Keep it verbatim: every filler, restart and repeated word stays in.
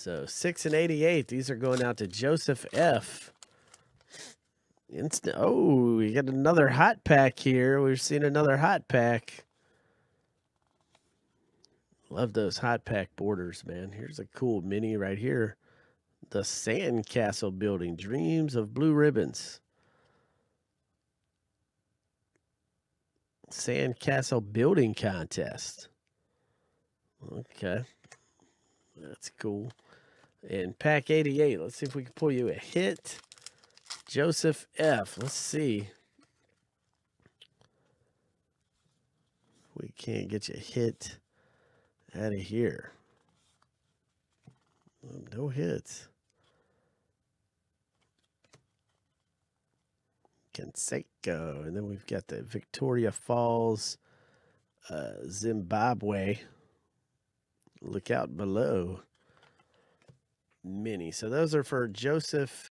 So six and eighty-eight. These are going out to Joseph F. Instant. Oh, we got another hot pack here. We've seen another hot pack. Love those hot pack borders, man. Here's a cool mini right here. The Sandcastle Building. Dreams of Blue Ribbons. Sandcastle Building Contest. Okay. That's cool. And pack eighty-eight. Let's see if we can pull you a hit. Joseph F. Let's see. We can't get you a hit out of here. No hits. Conseco. And then we've got the Victoria Falls, uh, Zimbabwe. Look out below. Mini. So those are for Joseph